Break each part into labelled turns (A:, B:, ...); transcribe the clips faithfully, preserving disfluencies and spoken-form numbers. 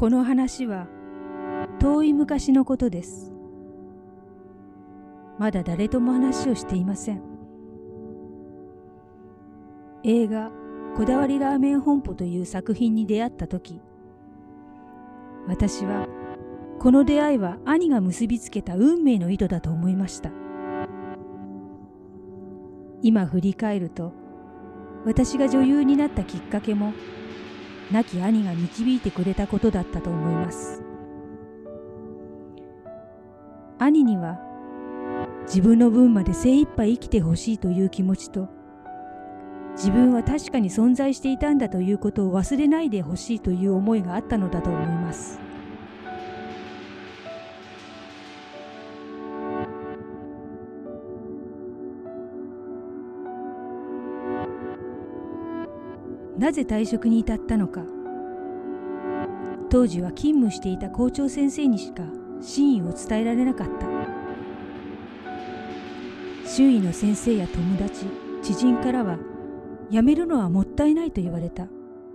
A: この話は遠い昔のことです。まだ誰とも話をしていません。映画「こだわりラーメン本舗」という作品に出会った時、私はこの出会いは兄が結びつけた運命の糸だと思いました。今振り返ると、私が女優になったきっかけも亡き兄が導いてくれたことだったと思います。兄には自分の分まで精一杯生きてほしいという気持ちと、自分は確かに存在していたんだということを忘れないでほしいという思いがあったのだと思います。なぜ退職に至ったのか。当時は勤務していた校長先生にしか真意を伝えられなかった。周囲の先生や友達、知人からは辞めるのはもったいないと言われた。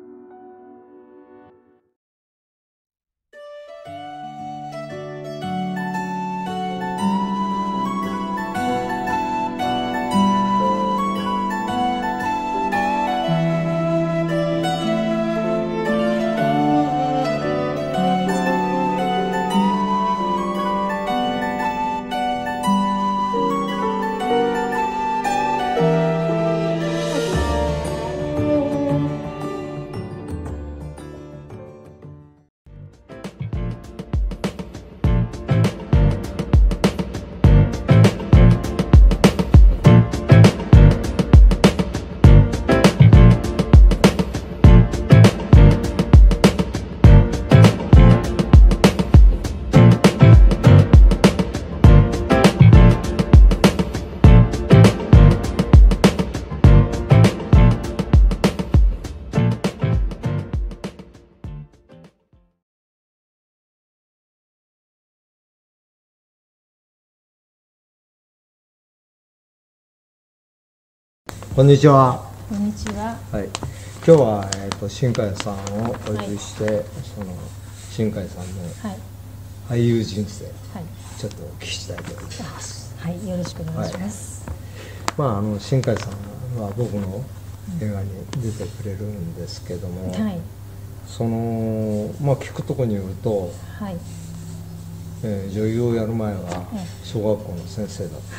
B: こんにちは。
A: こんにちは。
B: はい。今日はえっ、と新海さんをお呼びして、はい、その新海さんの俳優人生、はい、ちょっとお聞きしたいと思います。
A: はい、よろしくお願いします。
B: はい、まああの新海さんは僕の映画に出てくれるんですけども、はい、そのまあ聞くところによると、はい、えー、女優をやる前は小学校の先生だった。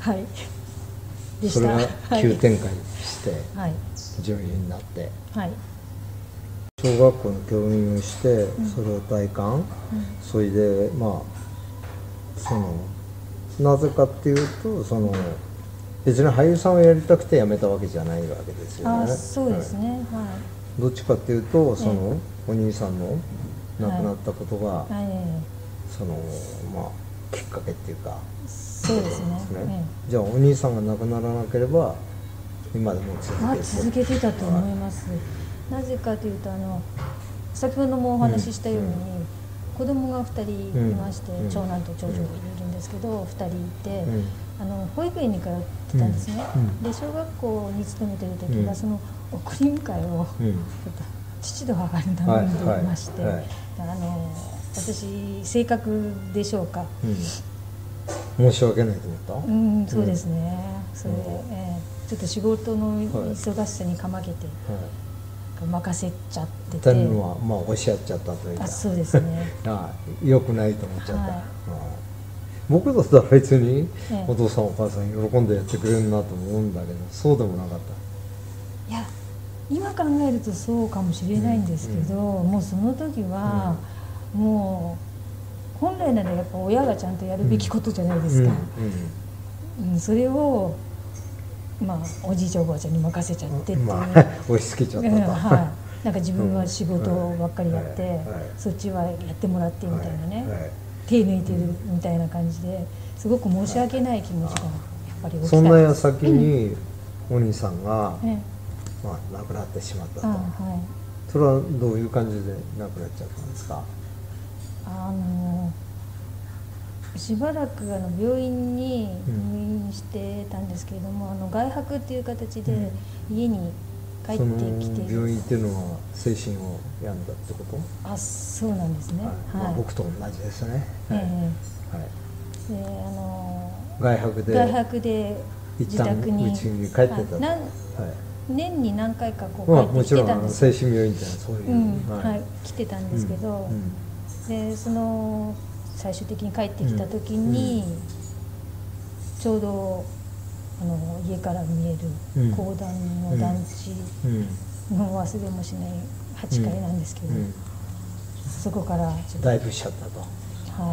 B: はい。それが急展開して、はい、女優になって、はい、小学校の教員をして、うん、それを体感、うん、それでまあそのなぜかっていうとその別に俳優さんをやりたくて辞めたわけじゃないわけですよね。あ、そうですね、はい、どっちかっていうとその、ね、お兄さんの亡くなったことが、はいはい、そのまあきっかけっていうか。そうですね。ね、じゃあお兄さんが亡くならなければ今でも続けて、まあ、続けてたと思います。なぜかというとあの先ほどもお話ししたように、うん、子供がふたりいまして、うん、長男と長女がいるんですけど、うん、ふたりいて、うん、あの保育園に通ってたんですね。うん、で小学校に勤めてる時は、うん、その送り迎えを、うん、父と母に頼んでいまして、はいはいはい、あの私性格でしょうか。うん、申し訳ないと思った。うん、そうですね。うん、それで、えー、ちょっと仕事の忙しさにかまけて、はい、任せちゃってて。っていうのはまあおっしゃっちゃったというか。あ、そうですね。ああ、良くないと思っちゃった。はい、僕だったら別にお父さんお母さん喜んでやってくれるなと思うんだけど、そうでもなかった。いや、今考えるとそうかもしれないんですけど、うんうん、もうその時は、うん、もう。本来ならやっぱ親がちゃんとやるべきことじゃないですか。うんうんうん、それをまあおじいちゃんおばあちゃんに任せちゃってっていう、まあ、押し付けちゃったと、はい、なんか自分は仕事ばっかりやって、うんはいはい、そっちはやってもらってみたいなね、はいはい、手抜いてるみたいな感じですごく申し訳ない気持ちがやっぱり起きたんです。そんな矢先にお兄さんが、うん、まあ、亡くなってしまったと、はい、それはどういう感じで亡くなっちゃったんですか。あのしばらくあの病院に入院してたんですけれども、うん、あの外泊っていう形で家に
A: 帰ってきて、
B: 病院っていうのは精神を病んだってこと？
A: あ、そうなんですね。はい、
B: まあ、僕と同じですね。
A: ええ、
B: はい、
A: で、あの
B: 外泊で
A: 外泊で自宅に
B: 一旦家に帰ってたと、はい、
A: 年に何回かこう帰ってきてたんですよ。
B: もちろん精神病院ってそういう、
A: うんはいはい、来てたんですけど、うんうん、でその最終的に帰ってきた時に、うんうん、ちょうどあの家から見える公団の団地の忘れもしないはちかいなんですけど、うんうん、そこからちょっと
B: ダイブしちゃったと。
A: はい、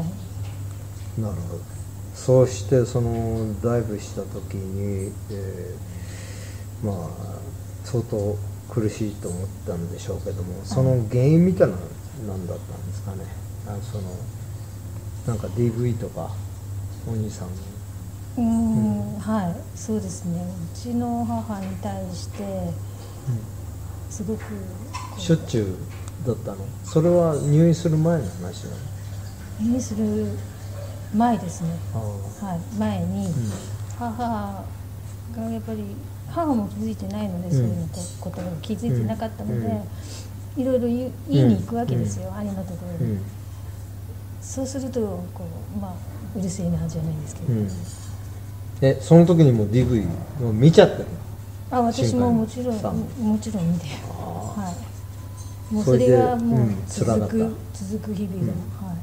B: なるほど。そうしてそのダイブした時に、えー、まあ相当苦しいと思ったんでしょうけども、その原因みたいなのは何だったんですかね。あそのなんか ディーブイ とかお兄さん
A: うーん、うん、はい、そうですね。うちの母に対してすごく、
B: うん、しょっちゅうだったの？それは入院する前の話なの？
A: 入院する前ですね。はい、前に母がやっぱり母も気づいてないので、うん、そういうことを気づいてなかったので、うん、いろいろ言いに行くわけですよ、うん、兄のところに、うん、そうするとこう、まあ、うるせえなじゃないですけど、うん、
B: えその時にもう ディーブイ もう見ちゃってるの？
A: あ、私ももちろんもちろん見て、はい、もうそれがもう続く、うん、続く日々が、うん、はい、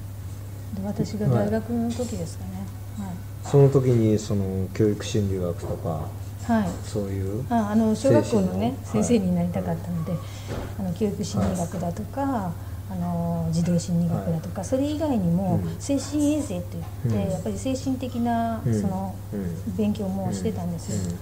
A: で私が大学の時ですかね、はいはい、
B: その時にその教育心理学とか、はい、そういう
A: ああの小学校のね先生になりたかったので、はい、あの教育心理学だとか、はい、あの児童心理学だとか、はい、それ以外にも精神衛生といって、うん、やっぱり精神的なその勉強もしてたんですよ、うんうん、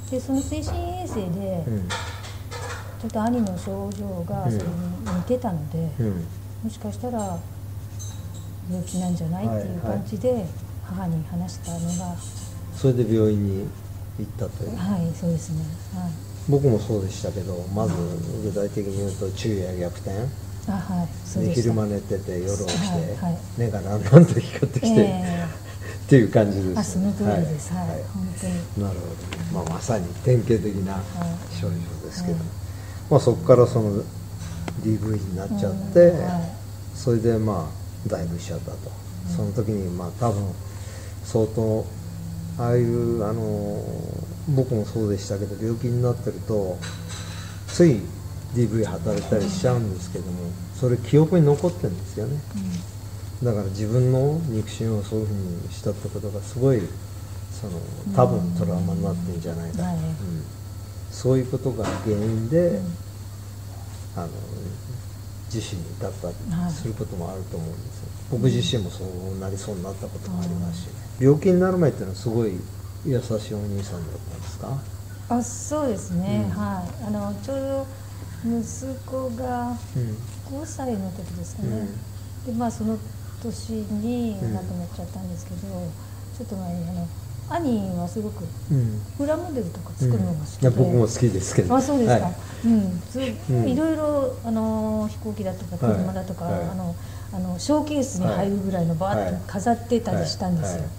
A: でその精神衛生でちょっと兄の症状がそれに似てたので、もしかしたら病気なんじゃないっていう感じで母に話したのが、
B: それで病院に行ったという。
A: はい、そうですね、はい、
B: 僕もそうでしたけど、まず具体的に言うと昼夜逆転、
A: あ、はい、そうでした。
B: 昼間寝てて夜起きて、はいはい、目がだんだんと光ってきて、えー、っていう感じです、ね、
A: あ、その通りです、はい、はい、本当に。
B: なるほど、まあ、まさに典型的な症状ですけど、はい、まあ、そこからその ディーブイ になっちゃって、うん、はい、それでまあダイブしちゃったと、うん、その時にまあ多分相当ああいうあの僕もそうでしたけど、病気になってるとつい ディーブイ 働いたりしちゃうんですけども、それ記憶に残ってるんですよね、うん、だから自分の肉親をそういうふうにしたってことがすごいその多分トラウマになってるんじゃないか、うんはい、うん、そういうことが原因で、うん、あの自死に至ったりすることもあると思うんですよ、はい、僕自身もそうなりそうになったこともありますし、ね、病気になる前っていうのはすごい優しいお兄さんだったんですか？
A: あ、そうですね、うん、はい、あのちょうど息子がごさいの時ですかね、うん、でまあその年に亡くなっちゃったんですけど、うん、ちょっと前にあの兄はすごくプラモデルとか作るのが好きで、うん、
B: いや僕も好きですけど、
A: あ、そうですか、はい、うん、いろいろあの飛行機だとか車だとか、はいはい、あのあのショーケースに入るぐらいのバーッと飾ってたりしたんですよ、はいはいはい、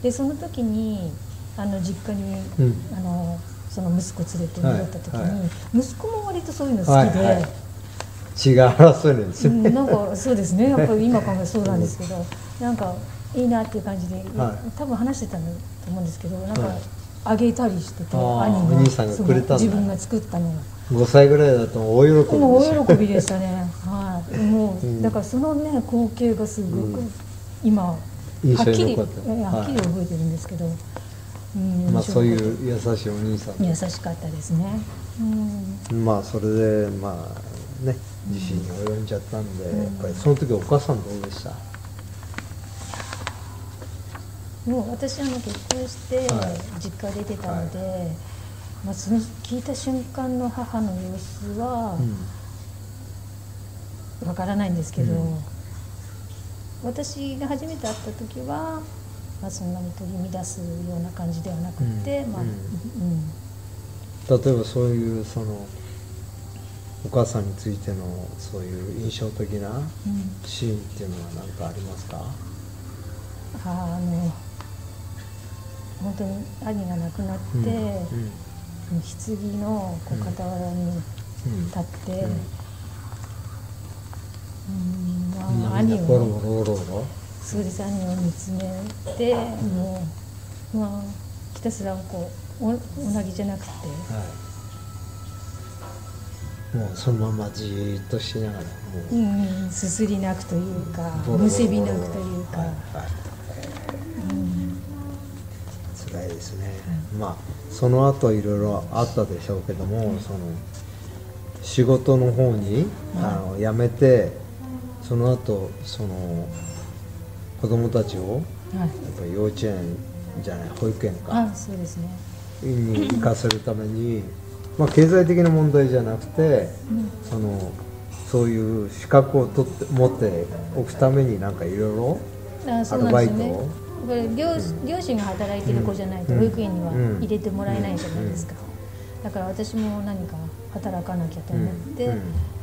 A: でその時にあの実家に、うん、あのその息子連れて戻った時に、はいはい、息子も割とそういうの好きで、はいはい、
B: 血が争えるんですよね、
A: うん、なんかそうですね、やっぱり今考えるそうなんですけどなんかいいなっていう感じで、はい、多分話してたんだと思うんですけど、なんかあげたりしてて、はい、兄が
B: お兄さんがくれたんだ、
A: 自分が作ったのを
B: ごさいぐらいだと大喜びでした、
A: もう大喜びでしたね、はい、もう、うん、だからそのね光景がすごく、うん、今はっきりはっきり覚えてるんですけど、はい、うん、
B: まあ、そういう優しいお兄さん
A: 優しかったですね、
B: うん、まあそれでまあね自身に及んじゃったんで、うん、やっぱりその時お母さんどうでした？
A: もう私あの結婚して実家出てたので、はいはい、まあ、その聞いた瞬間の母の様子はわからないんですけど、うん、私が初めて会った時は、まあ、そんなに取り乱すような感じではなくて、うん、まあ、うんうん、
B: 例えばそういうそのお母さんについてのそういう印象的なシーンっていうのは何かありますか？
A: うん、あの本当に兄が亡くなって、うんうん、 棺のこう傍らに立って、うんうんまあ、兄を、
B: ボロボロボロボロ
A: そうです、兄を見つめて、もう、まあ、ひたすらこう お, おなぎじゃなくて、はい、
B: もうそのままじーっとしながらもう、
A: うん、すすり泣くというか、むせび泣くというか、はいはい、
B: うん、辛いですね、うん、まあその後いろいろあったでしょうけども、うん、その仕事の方に、うん、あの辞めて、その後その子供たちを、やっぱり幼稚園じゃない保育園か、
A: あ、そうですね、
B: に行かせるために、まあ、経済的な問題じゃなくて、うん、そのそういう資格を取って持っておくためになんかいろいろアルバイトを、
A: これ 両, 両親が働いてる子じゃないと保育園には入れてもらえないじゃないですか、うん、だから私も何か働かなきゃと思って、うん、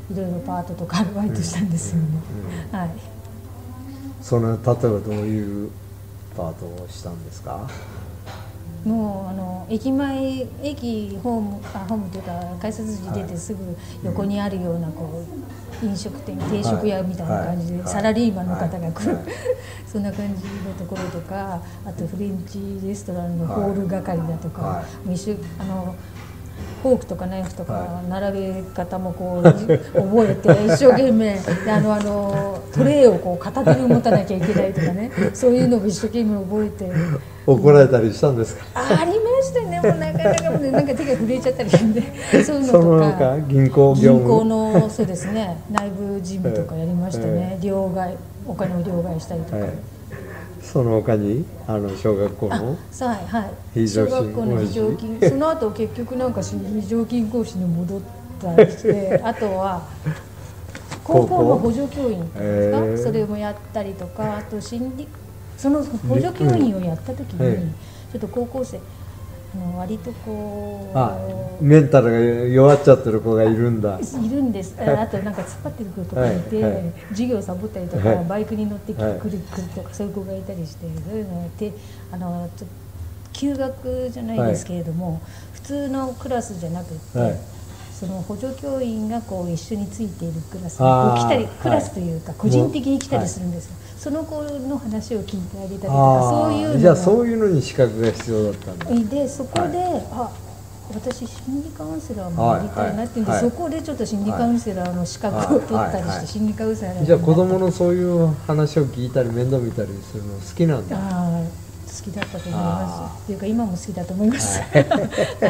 A: いろいろパートとかアルバイトしたんですよね、うんうん、はい。
B: その例えばどういうパートをしたんですか？
A: もうあの駅前、駅ホーム、あホームというか改札時出てすぐ横にあるようなこう飲食店、定食屋みたいな感じでサラリーマンの方が来る、そんな感じのところとか、あとフレンチレストランのホール係だとか、あのフォークとかナイフとか並べ方もこう覚えて一生懸命あのあのトレーをこう片手に持たなきゃいけないとかね、そういうのを一生懸命覚えて。
B: 怒られたりしたんですか？
A: ありましたね。もうなかなかもうなんか手が震えちゃったりしてそういうのとか、
B: そのなんか銀行業務、
A: 銀行のそうですね、内部事務とかやりましたね、両替、お金を両替したりとか、はい、
B: その他にあの小学校の
A: 非常勤講師、小学校の非常勤、その後結局なんか非常勤講師に戻ったりしてあとは高校の補助教員とかですか、えー、それもやったりとか、あと心理その補助教員をやった時に、うん、ちょっと高校生あの割とこう
B: あメンタルが弱っちゃってる子がいるんだ
A: いるんです。あとなんか突っ張ってる子とかいて、はいはい、授業サボったりとか、はい、バイクに乗ってくるくるとか、そういう子がいたりして、そういうのをやってあのちょ休学じゃないですけれども、はい、普通のクラスじゃなくて、はい、その補助教員がこう一緒についているクラスにこう来たり、クラスというか個人的に来たりするんですよ、はい、その子の話を聞いてあげたりとか、そういうの
B: じゃあそういうのに資格が必要だったんだ。
A: でそこで、はい、あ私心理カウンセラーもやりたいなっていうんで、はいはい、そこでちょっと心理カウンセラーの資格を取ったりして、はい、心理カウンセラーになった。
B: じゃあ子供のそういう話を聞いたり面倒見たりするの好きなんだ。
A: あ好きだったと思います。っていうか今も好きだと思います。はい。はい、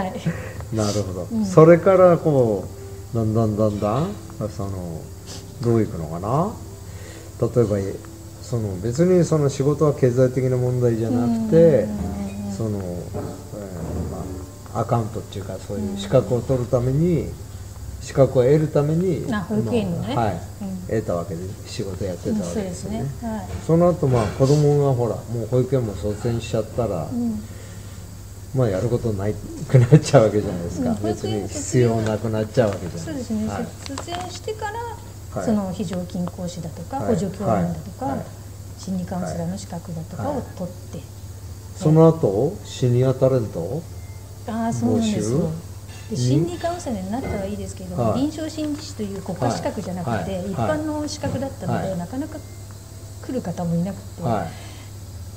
B: なるほど、うん。それからこうだんだんだんだんそのどういくのかな。例えばその別にその仕事は経済的な問題じゃなくて、その、えーまあ、アカウントっていうかそういう資格を取るために、資格を得るために
A: 保育園のね、
B: はい、うん、得たわけで仕事やってたわけですよね。うん、そうですね。はい、その後まあ子供がほらもう保育園も卒園しちゃったら、うん、まあやることないくなっちゃうわけじゃないですか。うん、別に必要なくなっちゃうわけじゃないですか。
A: そうですね。はい、卒園してから、はい、その非常勤講師だとか、はい、補助教員だとか、はいはい、心理カウンセラーの資格だとかを取って、はい、
B: その後シニアタレント
A: ああそうなんですよ。で心理カウンセラーになったはいいですけど、はい、臨床心理士という国家資格じゃなくて、はいはい、一般の資格だったので、はい、なかなか来る方もいなくて、はい、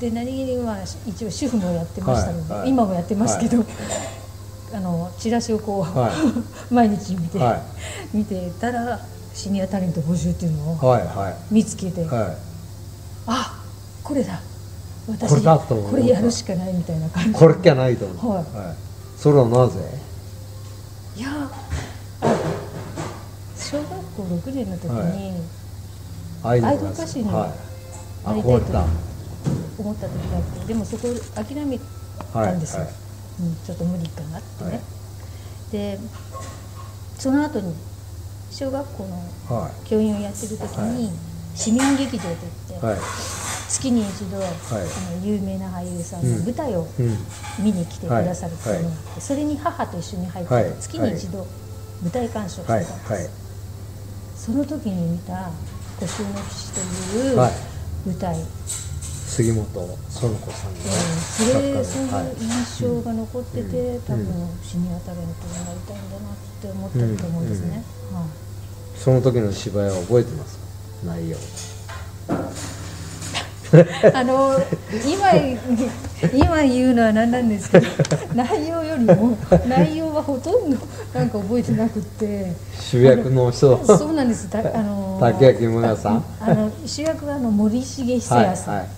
A: で何気には一応主婦もやってましたので、はい、今もやってますけど、はい、あのチラシをこう、はい、毎日見て、はい、見てたらシニアタレント募集っていうのを見つけて、はいはい、あこれだ私 こ, れだとこれやるしかないみたいな感じ、
B: これしかないと思う、はいはい、それはなぜ？
A: いや小学校ろくねんの時に、はい、アイドル歌手になりたいと思った時があって、でもそこを諦めたんですよ、はいはい、うん、ちょっと無理かなってね、はい、でその後に小学校の教員をやってる時に、はい、市民劇場といって、はい、月に一度、はい、あの有名な俳優さんの舞台を見に来てくださるっていうのがあって、はい、それに母と一緒に入って、はい、月に一度舞台鑑賞してたんです、はいはい、その時に見た「孤舟の騎士」という舞台、はい、
B: 杉本園子さんの、
A: それそういう印象が残ってて、多分シニアタレントになりたいんだなって思ってると思うんですね。
B: その時の芝居は覚えてますか、内容。
A: あの今今言うのは何なんですけど、内容よりも内容はほとんどなんか覚えてなくて、
B: 主役の人、
A: そうなんです。あの
B: 竹脇無我さん、
A: あの主役はあの森重久彌さん、はいはい、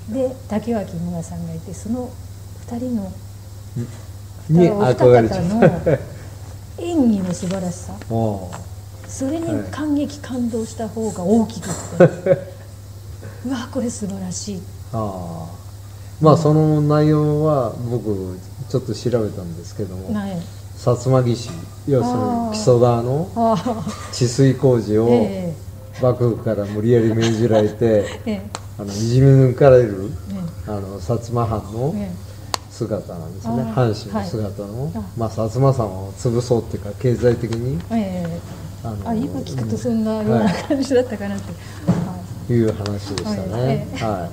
A: で竹脇無我さんがいて、そのふたりの
B: に憧れちゃう
A: の演技の素晴らしさ、それに感激感動した方が大きくてうわこれ素晴らしい。あ
B: まあその内容は僕ちょっと調べたんですけども、はい、薩摩義士、要するに木曽川の治水工事を幕府から無理やり命じられて、ええ、あのいじめ抜かれる、ええ、あの薩摩藩の姿なんですね、藩士の姿の、はい、まあ、薩摩藩を潰そうっていうか経済的に、ええ、
A: あのあ今聞くとそんなような感じだったかなって、はい、
B: いう話でしたね。はい、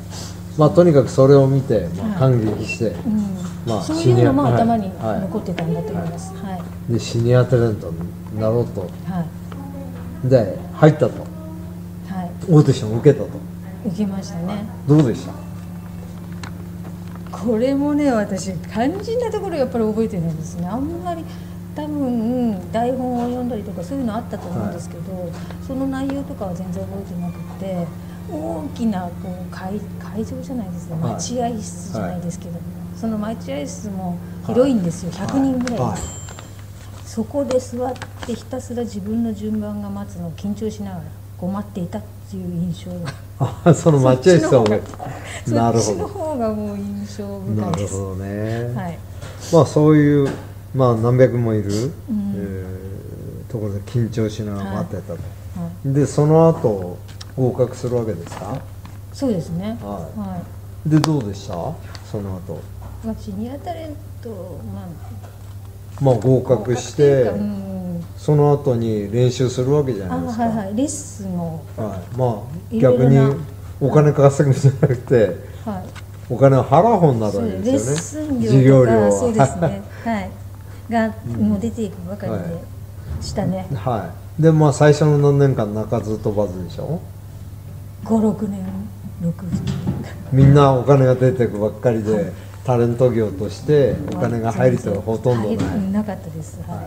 B: まあとにかくそれを見て、まあ、感激して、はい、うん、
A: まあ、そういうのも頭に残ってたんだと思います。はいはい、
B: でシニアタレントになろうと、はい、で入ったと、はい、オーディション受けたと。
A: 受けましたね。
B: どうでした？
A: これもね、私肝心なところやっぱり覚えてないんですね。あんまり多分台本を読んだりとかそういうのあったと思うんですけど、はい、その内容とかは全然覚えてなくて、大きなこう 会, 会場じゃないですね、待合室じゃないですけども、はい、その待合室も広いんですよ、はい、ひゃくにんぐらい、はいはい、そこで座ってひたすら自分の順番が待つのを緊張しながらこう待っていたっていう印象が
B: あその待合室を
A: なるほど、そっちの方がもう印象深いです。
B: なるほどね、はい、まあそういう、まあ、何百もいる、うん、えー、ところで緊張しながら待ってたと、はいはい、でその後合格するわけですか？
A: そうですね、
B: はいはい、でどうでした？その後、
A: まあ、シニアタレント、まあ、
B: まあ合格して、うん、その後に練習するわけじゃないですか。
A: あ、はいはい、レッスンを、
B: はい、まあ逆にお金稼ぐんじゃなくて、はい、お金を払う方になるわけですよね。
A: レッスン料とかそうですねはいがもう出ていくばかりでしたね、
B: はい、はい、でまあ最初の何年間鳴かず飛ばずでしょ。
A: ご、ろくねん、ろくねん
B: みんなお金が出ていくばっかりで、はい、タレント業としてお金が入るとはほとんどない、
A: なかったです、はいはい、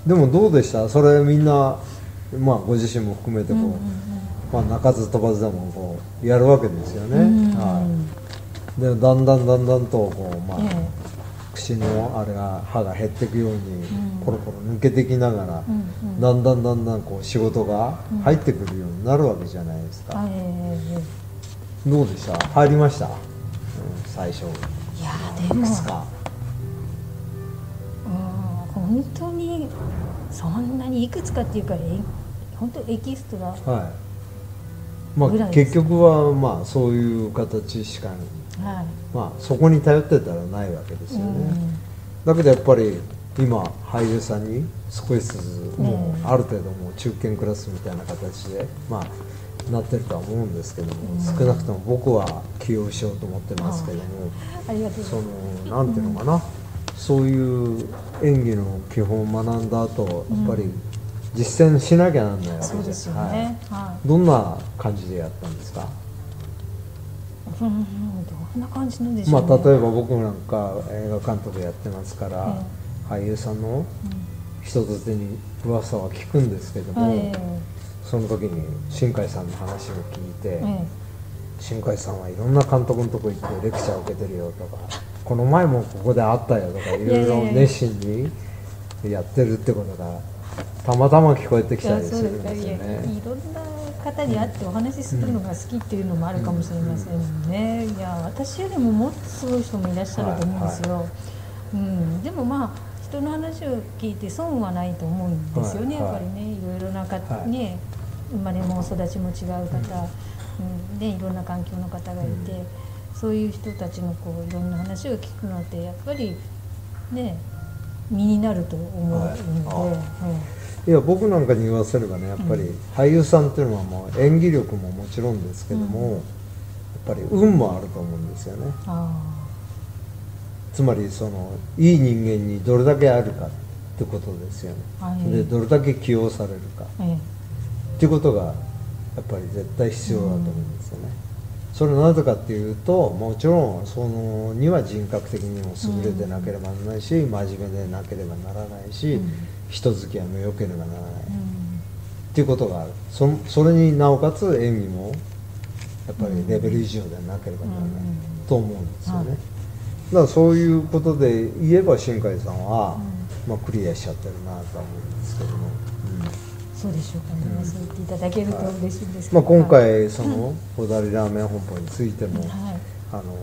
B: でもどうでした？それみんな、まあ、ご自身も含めてこう、うんうんうん、まあ、鳴かず飛ばずでもこうやるわけですよね、うんうん、はい、でだんだんだんだんとこう、まあ、ええ、口のあれが歯が減っていくように、うん、ポロポロ抜けてきながら、うんうん、だんだんだんだんこう仕事が入ってくるようになるわけじゃないですか、うん、どうでした？入りました？うん、最初。い
A: やでもか、うん、本当にそんなにいくつかっていうか本当エキストラ、はい、
B: まあ、結局はまあそういう形しかない、はい、まあ、そこに頼ってたらないわけですよね、うん、だけどやっぱり今俳優さんに少しずつもうある程度もう中堅クラスみたいな形で、まあ、なってるとは思うんですけども、うん、少なくとも僕は起用しようと思ってますけども、
A: ありがとうございます。
B: そのなんていうのかな、うん、そういう演技の基本を学んだ後やっぱり実践しなきゃなんないわけです。
A: そうですよね、はいはい、
B: どんな感じでやったんですか？
A: うん、どんな感じなんでしょうね。
B: まあ、例えば僕なんか映画監督やってますから、えー、俳優さんの人づてに噂は聞くんですけども、えー、その時に新海さんの話を聞いて、えー、新海さんはいろんな監督のとこ行ってレクチャーを受けてるよとかこの前もここで会ったよとかいろいろ熱心にやってるってことがたまたま聞こえてきたりするんですよね。
A: いろんな方に会ってお話しするのが好きっていうのもあるかもしれませんね、うん、いや私よりももっとすごい人もいらっしゃると思うんですよ、はいはい、うん、でもまあ人の話を聞いて損はないと思うんですよね、はいはい、やっぱりね、いろいろな方、はい、ね、生まれも育ちも違う方、うんうん、でいろんな環境の方がいて、うん、そういう人たちのこういろんな話を聞くのってやっぱりね身になると思うので、はい、
B: いや僕なんかに言わせればね、やっぱり俳優さんっていうのはもう演技力ももちろんですけども、うん、やっぱり運もあると思うんですよね。つまりそのいい人間にどれだけあるかってことですよね。でどれだけ起用されるか、ええ、っていうことがやっぱり絶対必要だと思うんですよね。うん、それはなぜかっていうと、もちろんそのには人格的にも優れてなければならないし、うん、真面目でなければならないし、うん、人付き合いも良ければならない、うん、っていうことがある。 そ, それになおかつ演技もやっぱりレベル以上でなければならない、うん、と思うんですよね。だからそういうことで言えば新海さんは、うん、まあ、クリアしちゃってるなとは思うんですけども、うん、
A: そうでしょうかね、うん、そう言っていただけると嬉しいんですけ
B: ど、まあ、今回その小谷ラーメン本舗についても、はい、あの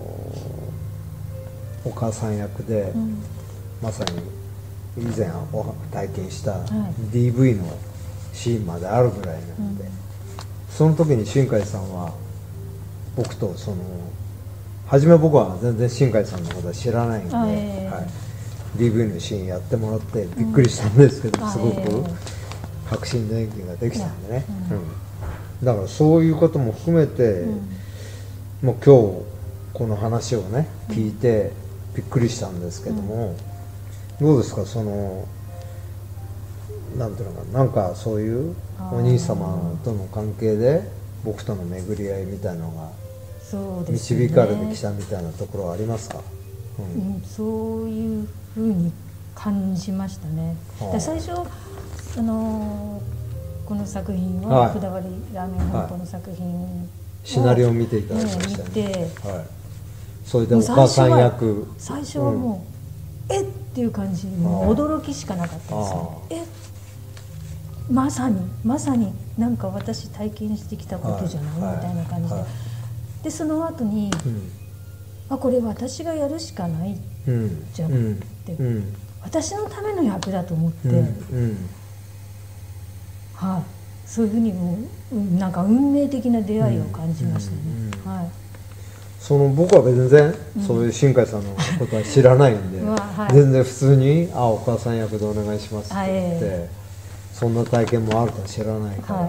B: お母さん役で、うん、まさに以前体験した ディーブイ のシーンまであるぐらいなので、うん、その時に新海さんは僕とその初め僕は全然新海さんのことは知らないんで、はい、ディーブイ のシーンやってもらってびっくりしたんですけど、うん、すごく迫真の演技ができたんでね、うんうん、だからそういうことも含めて、うん、もう今日この話をね聞いてびっくりしたんですけども、うん、どうですか、そのなんていうのかな、なんかそういうお兄様との関係で僕との巡り合いみたいなのが導かれてきたみたいなところはありますか？
A: うんうん、そういうふうに感じましたね。だ最初あのこの作品は、はい、こだわりラーメン本舗の作品を、はい、
B: シナリオを見ていただきましたね。
A: ね、見て、
B: はい、それでお母さん役、
A: 最初はもう、うん、えっっていう感じ、もう驚きしかなかったですよ。えまさにまさになんか私体験してきたことじゃない、はい、みたいな感じで、はい、でその後に、うん、あこれ私がやるしかないじゃんって、うんうん、私のための役だと思って、うんうん、はい、そういうふうにもうなんか運命的な出会いを感じましたね。はい、
B: その僕は全然そういう新海さんのことは知らないんで、うんはい、全然普通に「あお母さん役でお願いします」って言って、はい、そんな体験もあるとは知らないから、はい、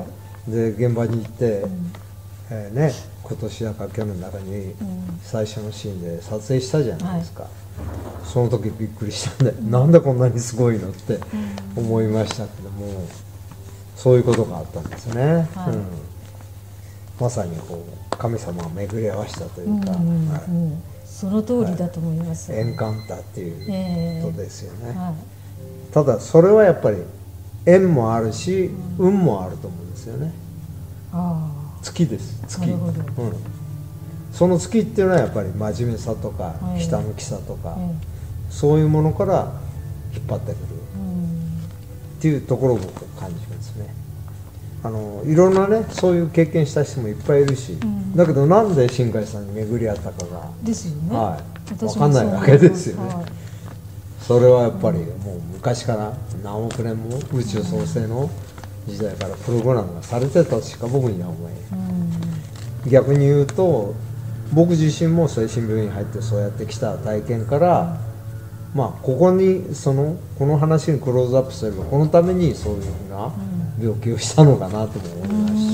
B: で現場に行って、うんえー、ね今年だか去年だかに最初のシーンで撮影したじゃないですか、はい、その時びっくりしたんで、うん、なんでこんなにすごいのって思いましたけども、そういうことがあったんですね、はいうん、まさにこう神様が巡り合わせたというか、うんうんはい、
A: その通りだと思います、
B: はい、エンカウンターっていうことですよね、えーはい、ただそれはやっぱり縁もあるし、うん、運もあると思うんですよね。あ月です月、うん、その月っていうのはやっぱり真面目さとか、はい、ひたむきさとか、はい、そういうものから引っ張ってくる、うん、っていうところを僕は感じますね。あのいろんなねそういう経験した人もいっぱいいるし、うん、だけどなんで新海さんに巡り合ったかが
A: ですよね、
B: はい、分かんないわけですよね、はい、それはやっぱりもう昔から何億年も宇宙創生の時代からプログラムがされてたとしか僕には思えない、うん、逆に言うと僕自身も精神病院に入ってそうやってきた体験から、うん、まあここにそのこの話にクローズアップすればこのためにそういうふうな病気をしたのかなとも思いますし、うん、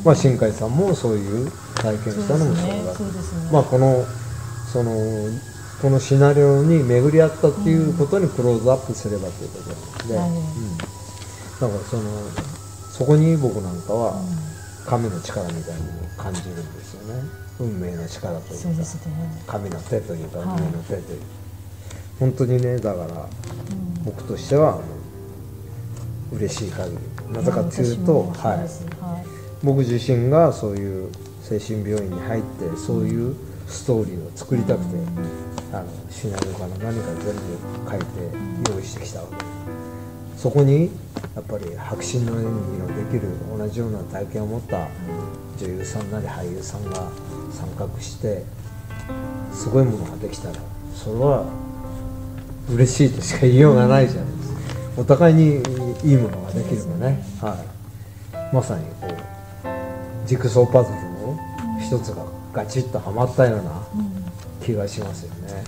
B: まあ新海さんもそういう体験したのもそうだと、ねね、まあこのそのこのシナリオに巡り合ったっていうことにクローズアップすればということなので、うん、だからそのそこに僕なんかは神の力みたいに感じるんですよね。運命の力というか、ね、神の手というか、運命の手というか、はい、本当にねだから僕としては嬉しい限り、なぜかというと、はいはい、僕自身がそういう精神病院に入ってそういうストーリーを作りたくて、あのシナリオから何か全部書いて用意してきたわけです。そこにやっぱり迫真の演技のできる同じような体験を持った女優さんなり俳優さんが参画してすごいものができたらそれは嬉しいとしか言いようがないじゃないですか。お互いにいいものができればね、はい、まさにこうジグソーパズルの一つがガチッとはまったような気がしますよね。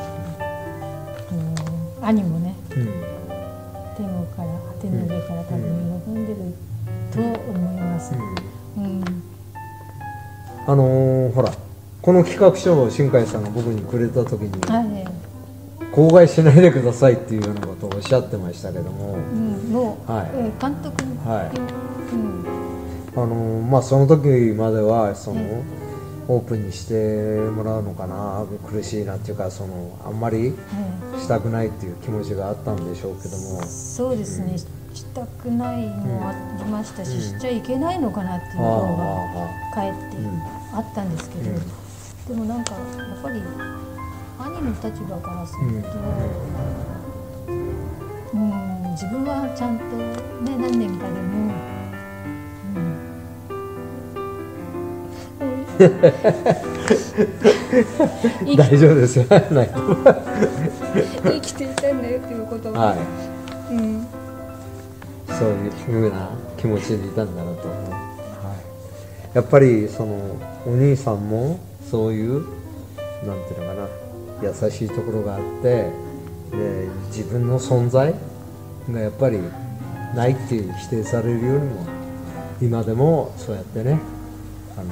A: うん、兄もね、うん天国から天の上から多分喜んでると思います。うんうん、
B: あのー、ほらこの企画書を新海さんが僕にくれた時に、
A: はい、
B: 口外しないでくださいっていうようなことをおっしゃってましたけども、
A: うん、もう、はい、えー、監督に、
B: はい、うん、あのまあその時まではその、はい、オープンにしてもらうのかな、苦しいなっていうか、そのあんまりしたくないっていう気持ちがあったんでしょうけども、
A: はい、そうですね、うん、したくないもありましたし、うん、しちゃいけないのかなっていう方がかえってあったんですけど、うん、でもなんかやっぱり兄の立場からすると、うん、うん、自分はちゃんとね、何年かでも、
B: 大丈夫ですよ。
A: 生きていたんだよっていうことを、はい、うん、
B: そういうふうな気持ちでいたんだなと思う、はい、やっぱりそのお兄さんもそういうなんていうのかな、優しいところがあって、で自分の存在がやっぱりないっていう否定されるよりも、今でもそうやってね、あの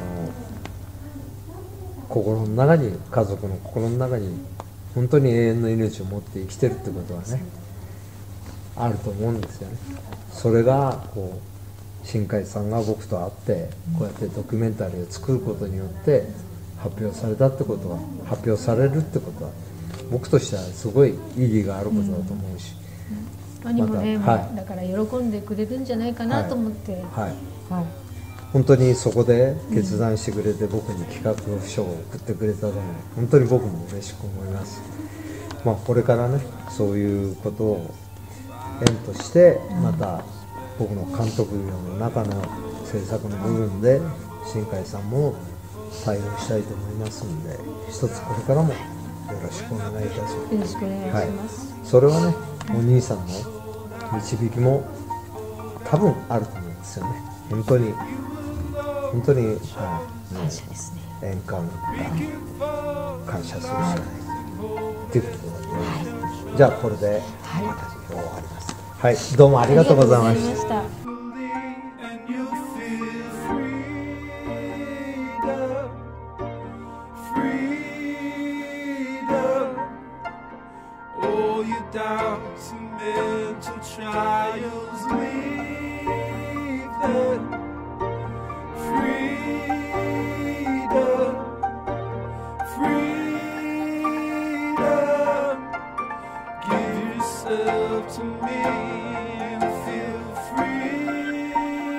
B: 心の中に、家族の心の中に本当に永遠の命を持って生きてるってことはね、あると思うんですよね。それがこう新海さんが僕と会ってこうやってドキュメンタリーを作ることによって発表されたってことは、発表されるってことは僕としてはすごい意義があることだと思うし、
A: うん、兄もね、また、はい、だから喜んでくれるんじゃないかなと思って、はい、はいはい、
B: 本当にそこで決断してくれて、僕に企画書を送ってくれたのも本当に僕も嬉しく思います。まあ、これからね、そういうことを縁としてまた僕の監督業の中の制作の部分で新海さんも対応したいと思いますので、一つこれからもよろしくお願いいたします。よ
A: ろしくお願いします。
B: はい、それはね、お兄さんの導きも多分あると思うんですよね。本当に本当に、はい、
A: 感謝ですね。
B: 円環が感謝するしかないということで、はい、じゃあこれで、はい、私今日終わります。はい、どうもありがとうございました。To me and feel free.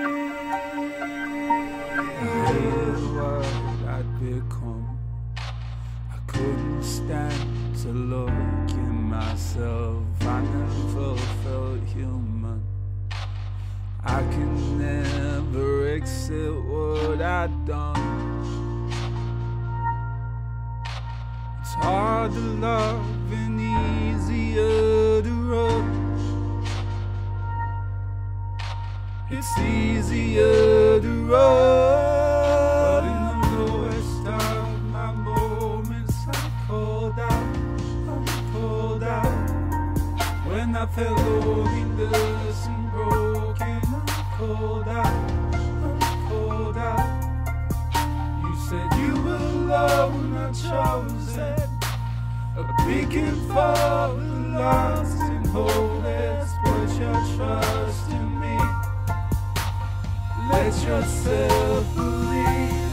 B: Here's what I'd become. I couldn't stand to look in myself. I never felt human. I can never accept what I'd done. It's hard to love and easier to run. It's easier to run. But in the lowest of my moments, I called out, I called out. When I felt loneliness and broken, I called out, I called out. You said you were love when I chose it, a beacon for the lost and hopeless. Put your trust in me. Let yourself believe.